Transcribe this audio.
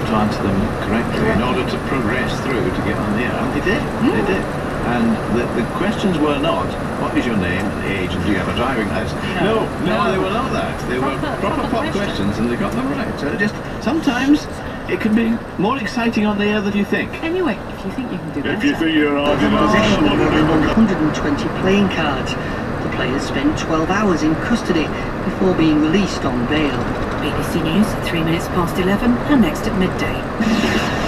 to answer them correctly in order to progress through to get on the air. And they did. They did. And the questions were not, what is your name and age and do you have a driving license? No, they were not that. They were proper pop questions and they got them right. So just sometimes it can be more exciting on the air than you think. Anyway, if you think you can do that. If you think you're hard enough. Possession of more than 120 playing cards. The players spent 12 hours in custody before being released on bail. BBC News, 3 minutes past 11, and next at midday.